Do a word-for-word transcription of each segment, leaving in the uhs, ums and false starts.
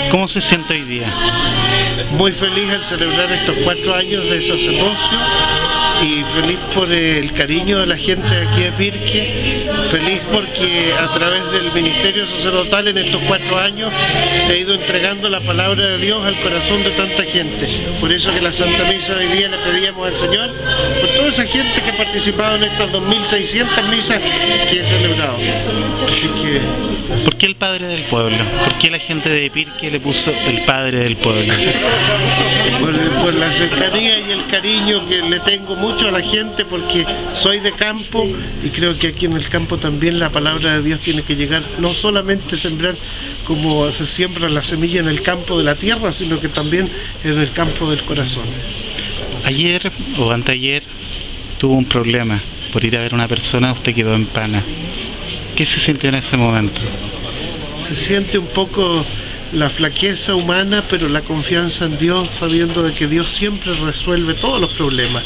¿Cómo se siente hoy día? Muy feliz al celebrar estos cuatro años de sacerdocio y feliz por el cariño de la gente de aquí de Pirque, feliz porque a través del ministerio sacerdotal en estos cuatro años he ido entregando la palabra de Dios al corazón de tanta gente. Por eso que la Santa Misa de hoy día le pedíamos al Señor por toda esa gente que ha participado en estas dos mil seiscientas misas que he celebrado. Así que... ¿Por qué el Padre del Pueblo? ¿Por qué la gente de Pirque le puso el Padre del Pueblo? Por, por la cercanía y el cariño que le tengo mucho a la gente, porque soy de campo y creo que aquí en el campo también la palabra de Dios tiene que llegar, no solamente sembrar como se siembra la semilla en el campo de la tierra, sino que también en el campo del corazón. Ayer o anteayer tuvo un problema por ir a ver a una persona, usted quedó en pana. ¿Qué se sintió en ese momento? Se siente un poco la flaqueza humana, pero la confianza en Dios, sabiendo de que Dios siempre resuelve todos los problemas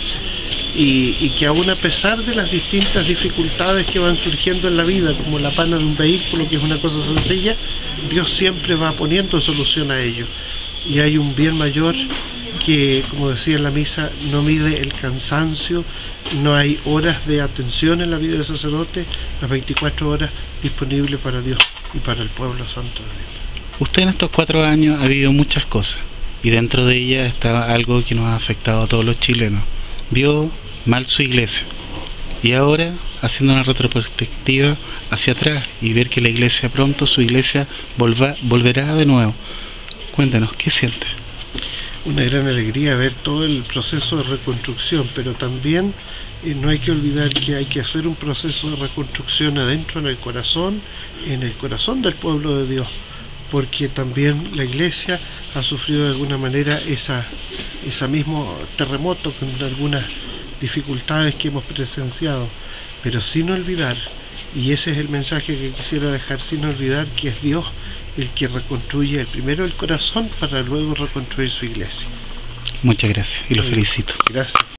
y, y que aún a pesar de las distintas dificultades que van surgiendo en la vida, como la pana de un vehículo, que es una cosa sencilla, Dios siempre va poniendo solución a ello. Y hay un bien mayor que, como decía en la misa, no mide el cansancio, no hay horas de atención en la vida del sacerdote, las veinticuatro horas disponibles para Dios y para el pueblo santo de Dios. Usted en estos cuatro años ha vivido muchas cosas y dentro de ellas está algo que nos ha afectado a todos los chilenos. Vio mal su iglesia y ahora haciendo una retrospectiva hacia atrás y ver que la iglesia pronto, su iglesia volva, volverá de nuevo. Cuéntanos, ¿qué siente? Una gran alegría ver todo el proceso de reconstrucción, pero también eh, no hay que olvidar que hay que hacer un proceso de reconstrucción adentro en el corazón, en el corazón del pueblo de Dios, porque también la iglesia ha sufrido de alguna manera esa, ese mismo terremoto con algunas dificultades que hemos presenciado, pero sin olvidar, y ese es el mensaje que quisiera dejar, sin olvidar que es Dios el que reconstruye el primero el corazón para luego reconstruir su iglesia. Muchas gracias y lo felicito. Gracias.